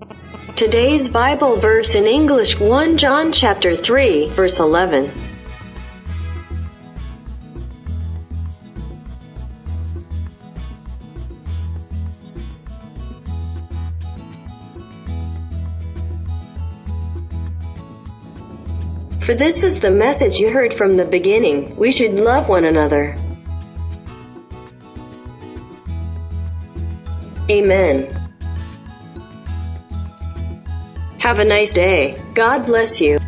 Today's Bible verse in English, 1 John chapter 3, verse 11. For this is the message you heard from the beginning, we should love one another. Amen. Have a nice day. God bless you.